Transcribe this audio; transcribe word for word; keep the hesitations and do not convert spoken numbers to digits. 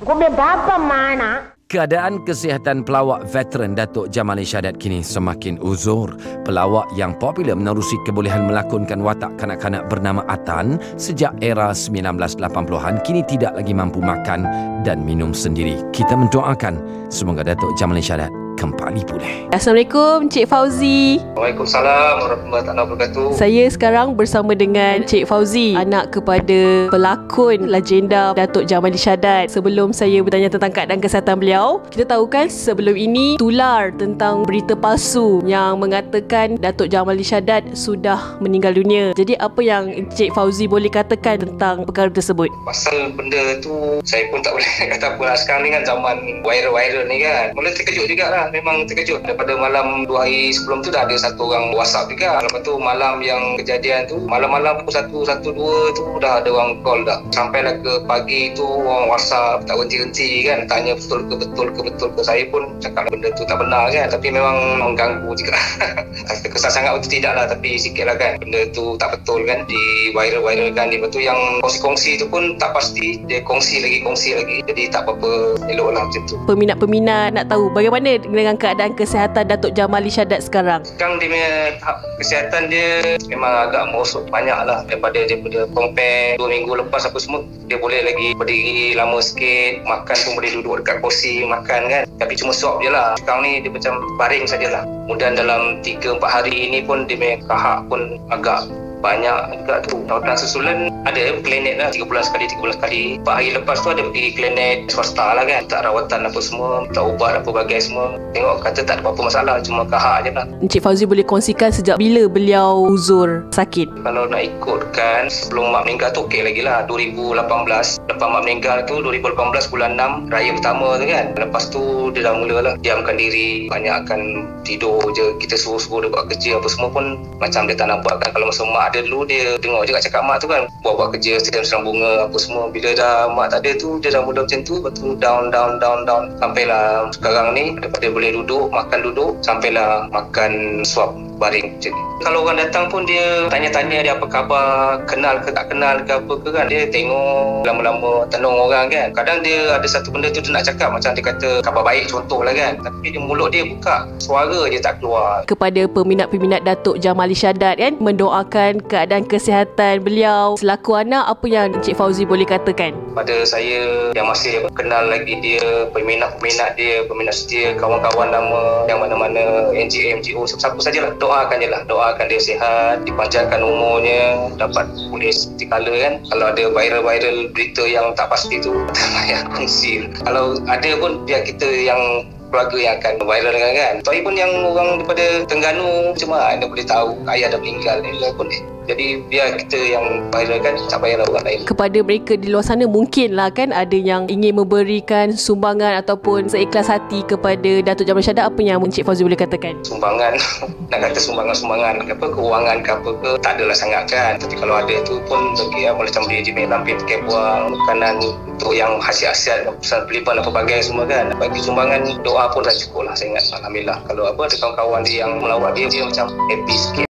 Kau berapa mana? Keadaan kesihatan pelawak veteran Datuk Jamal Irsyadat kini semakin uzur. Pelawak yang popular menerusi kebolehan melakonkan watak kanak-kanak bernama Atan sejak era sembilan belas lapan puluhan kini tidak lagi mampu makan dan minum sendiri. Kita mendoakan semoga Datuk Jamal Irsyadat kembali pulih. Assalamualaikum Encik Fauzi. Waalaikumsalam warahmatullahi wabarakatuh. Saya sekarang bersama dengan Encik Fauzi, anak kepada pelakon legenda Datuk Jamal Irsyadat. Sebelum saya bertanya tentang keadaan kesihatan beliau, kita tahu kan sebelum ini tular tentang berita palsu yang mengatakan Datuk Jamal Irsyadat sudah meninggal dunia. Jadi apa yang Encik Fauzi boleh katakan tentang perkara tersebut? Pasal benda tu saya pun tak boleh kata apa lah. Sekarang ni kan zaman viral-viral ni kan, mula terkejut jugalah. Memang terkejut. Daripada malam dua hari sebelum tu dah ada satu orang WhatsApp juga. Lepas tu malam yang kejadian tu, malam-malam pukul satu, satu, dua tu dah ada orang call dah. Sampailah ke pagi tu orang WhatsApp tak berhenti-henti kan, tanya betul ke betul ke betul ke. Saya pun cakap benda tu tak benar kan, tapi memang mengganggu juga. Kesan sangat betul tidak lah, tapi sikit lah kan. Benda tu tak betul kan, di viral-viral kan. Lepas tu yang kongsi-kongsi tu pun tak pasti, dia kongsi lagi, kongsi lagi. Jadi tak apa-apa, elok lah macam tu. Peminat-peminat nak tahu bagaimana dengan keadaan kesihatan Datuk Jamal Irsyadat sekarang? Sekarang dia punya kesihatan dia memang agak merosot banyak lah daripada daripada compare dua minggu lepas apa semua. Dia boleh lagi berdiri lama sikit, makan pun boleh duduk dekat kursi makan kan, tapi cuma suap je lah. Sekarang ni dia macam baring sajalah. Kemudian dalam tiga empat hari ini pun dia punya kahak pun agak banyak juga tu. Rawatan susulan ada klinik lah, tiga bulan sekali, tiga bulan sekali. empat hari lepas tu ada pergi klinik swasta lah kan, tak rawatan apa semua, tak ubat apa bagai semua. Tengok kata tak ada apa-apa masalah, cuma kahak je lah. Encik Fauzi boleh kongsikan sejak bila beliau uzur sakit? Kalau nak ikutkan sebelum mak meninggal tu okey lagi lah, dua ribu lapan belas. Lepas mak meninggal tu dua ribu lapan belas bulan enam, raya pertama tu kan. Lepas tu dia dah mula lah diamkan diri, banyakkan tidur je. Kita suruh-suruh dia buat kerja apa semua pun macam dia tak nak buat kan. Kalau masa mak ada dulu, dia dengar je kat cakap mak tu kan, buat-buat kerja serang bunga apa semua. Bila dah mak tak ada tu, dia dah mula macam tu. Lepas tu down down down down sampailah sekarang ni, daripada boleh duduk makan duduk, sampailah makan suap baring macam ni. Kalau orang datang pun dia tanya-tanya dia apa khabar, kenal ke tak kenal ke apa ke kan. Dia tengok lama-lama tenung orang kan. Kadang dia ada satu benda tu dia nak cakap, macam dia kata khabar baik contoh lah kan, tapi dia mulut dia buka, suara je tak keluar. Kepada peminat-peminat Datuk Jamal Irsyadat kan, mendoakan keadaan kesihatan beliau. Selaku anak, apa yang Encik Fauzi boleh katakan? Pada saya yang masih kenal lagi dia, peminat-peminat dia, peminat setia, kawan-kawan lama yang mana-mana, N G O, N G O, siapa sajalah, doakan je lah, doakan dia sihat, dipanjangkan umurnya, dapat pulih seperti kala kan. Kalau ada viral-viral berita yang tak pasti tu, tak payah kongsi. Kalau ada pun biar kita yang keluarga yang akan viral kan. Tapi pun yang orang daripada Terengganu, cuma anda boleh tahu ayah dah meninggal ni lah pun eh. Jadi biar kita yang viral kan, tak payahlah orang lain. Kepada mereka di luar sana, mungkinlah kan ada yang ingin memberikan sumbangan ataupun seikhlas hati kepada Datuk Jamal Irsyadat. Apa yang Encik Fauzi boleh katakan? Sumbangan, nak kata sumbangan-sumbangan apa, keuangan ke apa ke, tak adalah sangat kan. Tapi kalau ada tu pun bagi ya, macam dia jemik lampir pakai buang makanan untuk yang hasiat-hasiat, pesan pelipan apa bagai semua kan. Bagi sumbangan, doa pun dah cukup lah saya ingat. Alhamdulillah. Kalau apa ada kawan-kawan dia yang melawat dia, dia macam happy sikit.